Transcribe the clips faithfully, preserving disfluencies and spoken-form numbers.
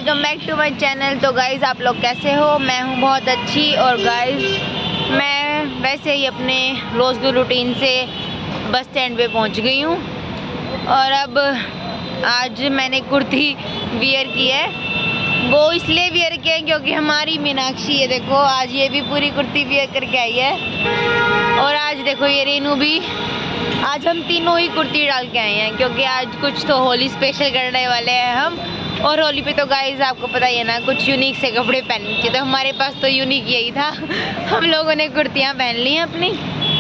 Welcome back to my channel. तो guys आप लोग कैसे हो? मैं हूँ बहुत अच्छी। और गाइज मैं वैसे ही अपने रोज़ की रूटीन से बस स्टैंड पे पहुँच गई हूँ। और अब आज मैंने कुर्ती वियर की है। वो इसलिए वियर किया है क्योंकि हमारी मीनाक्षी, ये देखो आज ये भी पूरी कुर्ती वियर करके आई है। और आज देखो ये रेनू भी, आज हम तीनों ही कुर्ती डाल के आए हैं क्योंकि आज कुछ तो होली स्पेशल करने वाले हैं हम। और होली पे तो गाइज आपको पता ही है ना, कुछ यूनिक से कपड़े पहन के, तो हमारे पास तो यूनिक यही था। हम लोगों ने कुर्तियाँ पहन ली हैं अपनी।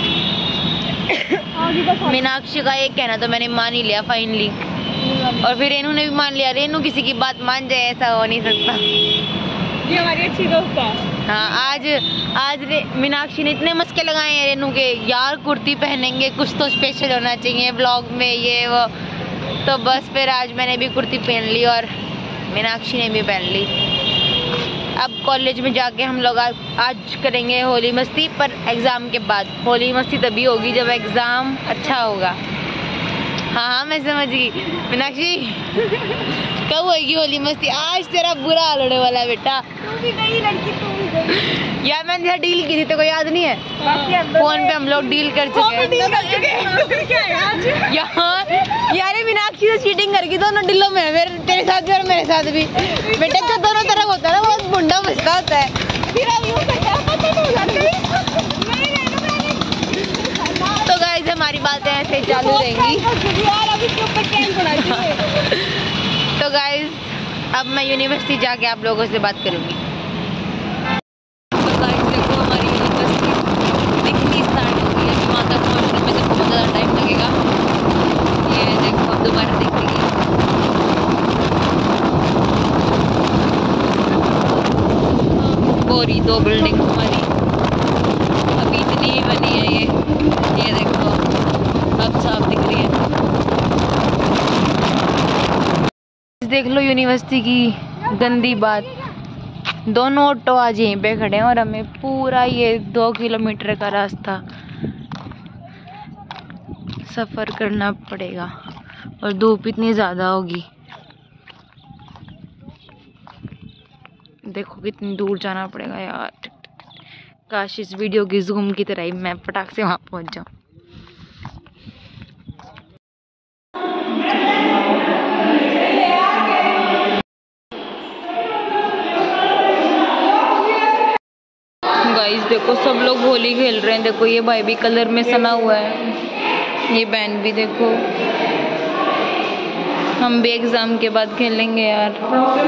मीनाक्षी का एक कहना तो मैंने मान ही लिया फाइनली, और फिर रेनू ने भी मान लिया। रेनू किसी की बात मान जाए ऐसा हो नहीं सकता। ये हमारी अच्छी दोस्त है। हाँ, आज आज मीनाक्षी ने इतने मस्के लगाए हैं रेनू के, यार कुर्ती पहनेंगे, कुछ तो स्पेशल होना चाहिए ब्लॉग में, ये वो। तो बस फिर आज मैंने भी कुर्ती पहन ली और मीनाक्षी ने भी पहन ली। अब कॉलेज में जाके हम लोग आज, आज करेंगे होली मस्ती, पर एग्ज़ाम के बाद। होली मस्ती तभी होगी जब एग्ज़ाम अच्छा होगा। हाँ हाँ मैं समझ गई। मीनाक्षी कब होगी होली मस्ती? आज तेरा बुरा हाल होने वाला है बेटा। तू भी गई लड़की, तू भी गई। यार मैंने यहाँ डील की थी, तेरे को याद नहीं है? फोन पे हम लोग डील कर चुके हैं। यार यार मीनाक्षी से चीटिंग करके दोनों डीलों में, मेरे तेरे साथ भी और मेरे साथ भी। बेटे जो दोनों तरफ होता है ना, वो बुंडा बचता होता है। तो गाइस हमारी बातें ऐसे चालू रहेंगी। तो गाइस अब मैं यूनिवर्सिटी जाके आप लोगों से बात करूंगी। तो गाइस देखो हमारी यूनिवर्सिटी दिखनी स्टार्ट हो गई है। वहाँ तक पहुँचने में तो बहुत ज़्यादा टाइम लगेगा। ये देखो अब दोबारा दिखेगी। पूरी दो बिल्डिंग हमारी अभी इतनी ही बनी है। ये ये देखो अब साफ दिख रही है। देख लो यूनिवर्सिटी की गंदी बात, दोनों ऑटो आज यहीं पे खड़े हैं और हमें पूरा ये दो किलोमीटर का रास्ता सफ़र करना पड़ेगा। और धूप इतनी ज़्यादा होगी, देखो कितनी दूर जाना पड़ेगा यार। काश इस वीडियो की जूम की तरह ही मैं फटाक से वहाँ पहुँच जाऊँ। गाइस देखो सब लोग होली खेल रहे हैं। देखो ये भाई भी कलर में सना हुआ है, ये बहन भी देखो। हम भी एग्जाम के बाद खेलेंगे यार।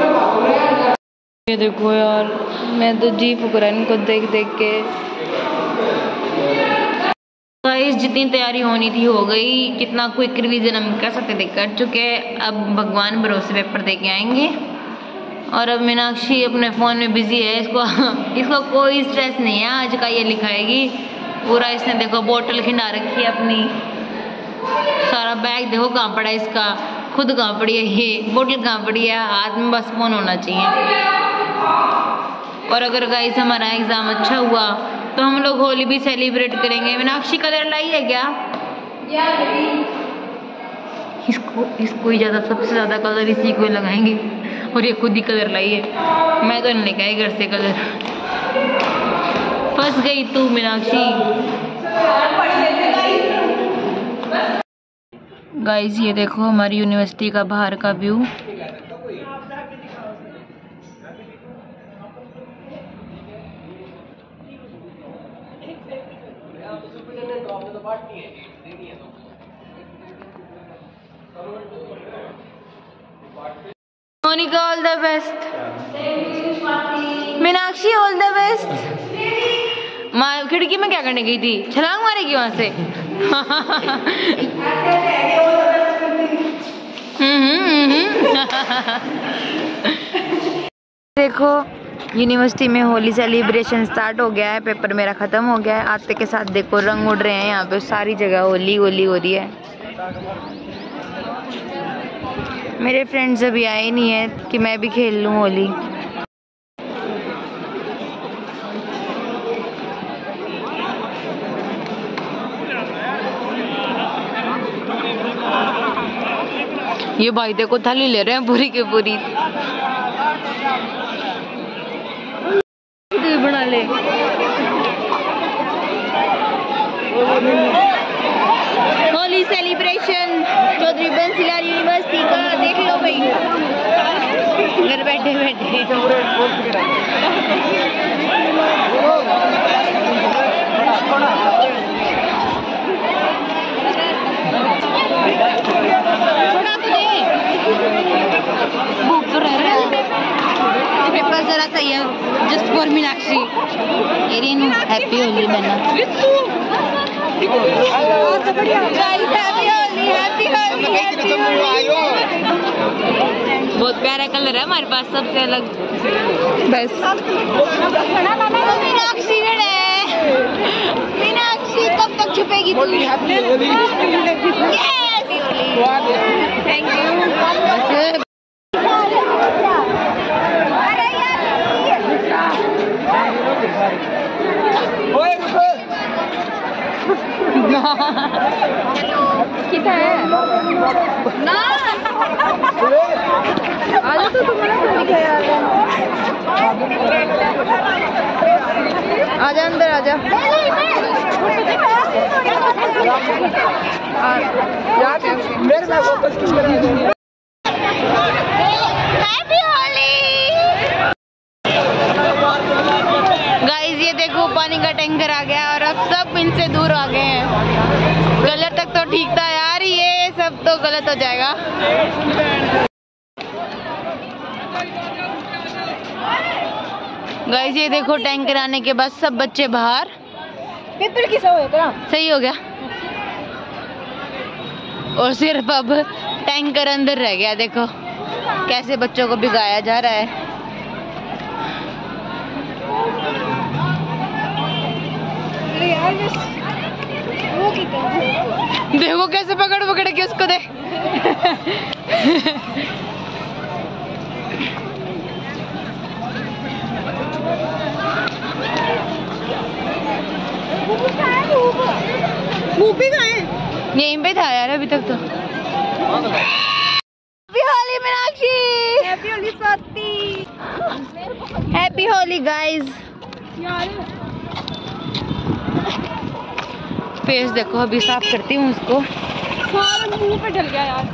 ये देखो यार, मैं तो जी फुक रहा इनको देख देख के। गाइस जितनी तैयारी होनी थी हो गई। कितना क्विक रिवीजन हम कर सकते थे कर चुके। अब भगवान भरोसे पेपर दे के आएंगे। और अब मीनाक्षी अपने फ़ोन में बिजी है। इसको इसको कोई स्ट्रेस नहीं है आज का, ये लिखाएगी पूरा। इसने देखो बोतल खिंडा रखी है अपनी, सारा बैग देखो कहाँ पड़ा है इसका, खुद कहाँ पड़ी है, ये बोतल कहाँ पड़ी है, हाथ में बस फ़ोन होना चाहिए। और अगर गाइस हमारा एग्ज़ाम अच्छा हुआ तो हम लोग होली भी सेलिब्रेट करेंगे। मीनाक्षी कलर लाई है क्या? इसको इसको ही ज़्यादा, सबसे ज़्यादा कलर इसी को लगाएंगे। और ये खुद ही कलर लाई है, मैं तो नहीं लेके आई घर से कलर। फंस गई तू मीनाक्षी। गाइस ये देखो हमारी यूनिवर्सिटी का बाहर का view. Monica all the best. Meenakshi all the best. माँ खिड़की में क्या करने गई थी? छलांग मारेगी वहां से? देखो यूनिवर्सिटी में होली सेलिब्रेशन स्टार्ट हो गया है। पेपर मेरा ख़त्म हो गया है। आते के साथ देखो रंग उड़ रहे हैं यहाँ पे, सारी जगह होली होली हो रही है। मेरे फ्रेंड्स अभी आए नहीं है कि मैं भी खेल लूँ होली। ये भाई देखो थाली ले रहे हैं पूरी की पूरी। भी बना ले। होली सेलिब्रेशन चौधरी बंसीलाल यूनिवर्सिटी का देख लो भाई, घर बैठे बैठे। भूख तो रह रहा है। पेपर जरा सही है, जस्ट फॉर मीनाक्षी। एरियन हैप्पी होली बना। बहुत प्यारा कलर है हमारे पास, सबसे अलग। बस मीनाक्षी है, मीनाक्षी कब तक छुपेगी तू? Thank you. कितना है ना आज तो तुम्हारा तो दिखा यार। आजा अंदर आजा। मेरे में फोकस क्यों कर रही है? Happy Holi guys. ये देखो पानी का टैंकर आ गया और अब सब इनसे दूर आ गए हैं। कलर तक तो ठीक था यार, ये सब तो गलत हो जाएगा। गाइस ये देखो टैंकर आने के बाद सब बच्चे बाहर। पेपर किसा हो गया? सही हो गया। और सिर्फ अब टैंकर अंदर रह गया। देखो कैसे बच्चों को भिगाया जा रहा है। देखो कैसे पकड़ पकड़ के उसको दे। मूवी कहाँ है? यहीं पे था यार अभी तक तो। Happy Holi Meenakshi. Happy Holi Swati. Happy Holi guys. Face देखो, अभी साफ करती हूँ उसको। सारा मुंह पे डल गया यार।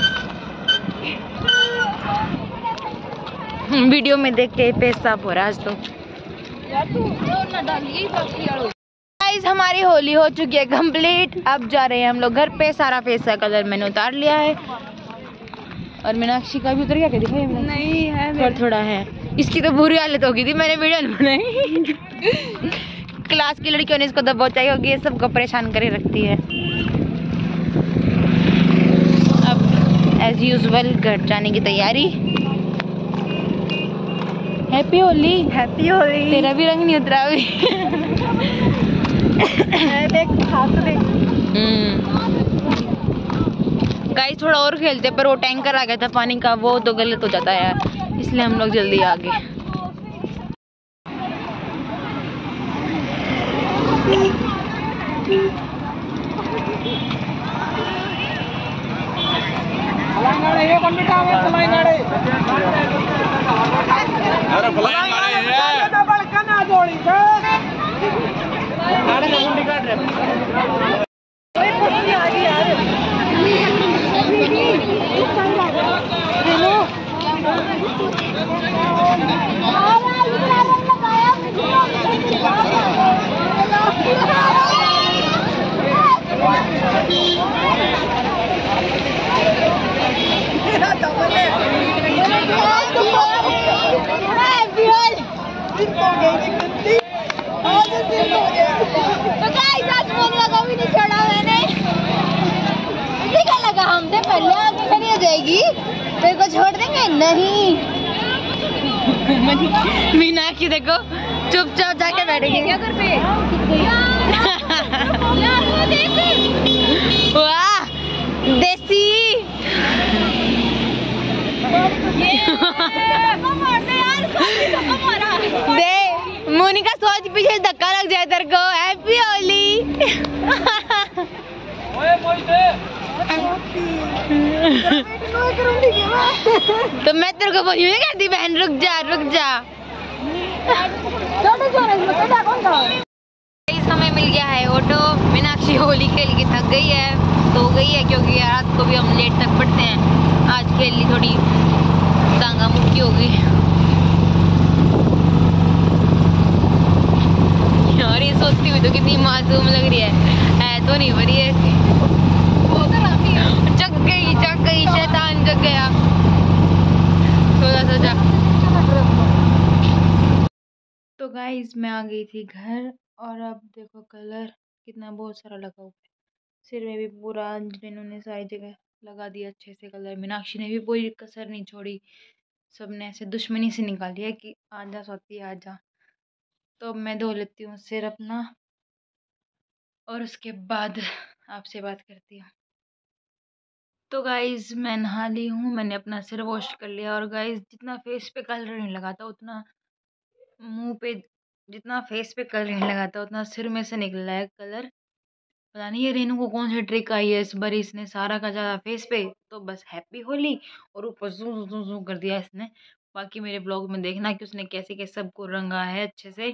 वीडियो में देख के फेस साफ हो रहा है आज तो। यार तू ना डालिए गाइस। हमारी होली हो चुकी है कंप्लीट। अब जा रहे हैं हम लोग घर पे। सारा फेस का कलर मैंने उतार लिया है और मीनाक्षी का भी उतर गया। क्या दिखाई नहीं है पर थोड़ा है। इसकी तो बुरी हालत हो गई थी, मैंने वीडियो नहीं बनाई। क्लास की लड़कियों ने इसको दबोचा क्योंकि ये सबको परेशान करे रखती है। अब एज यूजुअल घर जाने की तैयारी। हैप्पी होली। हैप्पी होली। तेरा भी रंग नहीं उतरा अभी। देख हाथ देख। गाइस थोड़ा और खेलते, पर वो टैंकर आ गया था पानी का, वो तो गलत हो जाता है यार, इसलिए हम लोग जल्दी आ गए। तो गाइस आज मोनिका को भी नहीं छोड़ा मैंने। इसी का लगा हमसे पहले आगे खड़ी हो जाएगी, तेरे को छोड़ देंगे नहीं। मीनाक्षी देखो चुपचाप जाके बैठेगी क्या घर पे। वाह देसी। दे मोनिका सोच पीछे धक्का लग जाए तेरे को। हैप्पी होली। तो मैं तेरे को बोली नहीं करती बहन, रुक जा रुक जा। हमें मिल गया है ऑटो। मीनाक्षी होली खेल के थक गई है, सो गई है, क्योंकि रात को भी हम लेट तक पढ़ते हैं। आज खेल ली, थोड़ी तांगा मुक्की हो गई। यार ये सोचती हुई तो कितनी मासूम लग रही है, है तो नहीं बड़ी है ऐसी। जग गई जग गई शैतान जग गया। सोचा सोचा तो गाइस मैं आ गई थी घर, और अब देखो कलर कितना बहुत सारा लगा हुआ है। सिर में भी पूरा इन्होंने सारी जगह लगा दिया अच्छे से कलर। मीनाक्षी ने भी कोई कसर नहीं छोड़ी, सबने ऐसे दुश्मनी से निकाली है कि आजा सोती आजा। तो अब मैं धो लेती हूँ सिर अपना, और उसके बाद आपसे बात करती हूँ। तो गाइज मैं नहा ली हूँ, मैंने अपना सिर वॉश कर लिया। और गाइज जितना फेस पे कलर नहीं लगाता उतना मुंह पे, जितना फेस पे कलर नहीं लगाता उतना सिर में से निकल रहा है कलर। पता नहीं ये रेनू को कौन सी ट्रिक आई है इस बार, इसने सारा का ज़्यादा फेस पे। तो बस हैप्पी होली, और ऊपर जू जू जू जू कर दिया इसने। बाकी मेरे ब्लॉग में देखना कि उसने कैसे कैसे सबको रंगा है अच्छे से।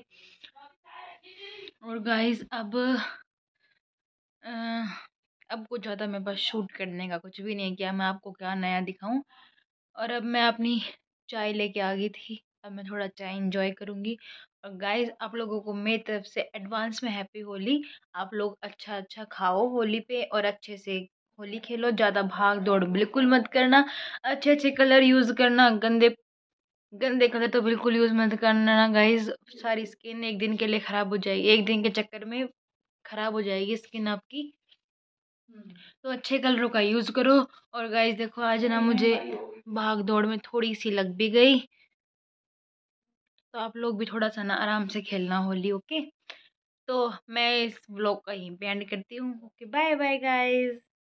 और गाइज अब अ, अब कुछ ज़्यादा मेरे पास शूट करने का कुछ भी नहीं किया, मैं आपको क्या नया दिखाऊं। और अब मैं अपनी चाय लेके आ गई थी, अब मैं थोड़ा चाय इंजॉय करूंगी। और गाइस आप लोगों को मेरी तरफ से एडवांस में हैप्पी होली। आप लोग अच्छा अच्छा खाओ होली पे, और अच्छे से होली खेलो, ज़्यादा भाग दौड़ बिल्कुल मत करना। अच्छे अच्छे कलर यूज़ करना, गंदे गंदे कलर तो बिल्कुल यूज़ मत करना ना गाइस। सारी स्किन एक दिन के लिए ख़राब हो जाएगी, एक दिन के चक्कर में ख़राब हो जाएगी स्किन आपकी। तो अच्छे कलरों का यूज़ करो। और गाइस देखो आज ना मुझे भाग दौड़ में थोड़ी सी लग भी गई, तो आप लोग भी थोड़ा सा ना आराम से खेलना होली, ओके। तो मैं इस व्लॉग का ही एंड करती हूँ। Okay bye bye guys.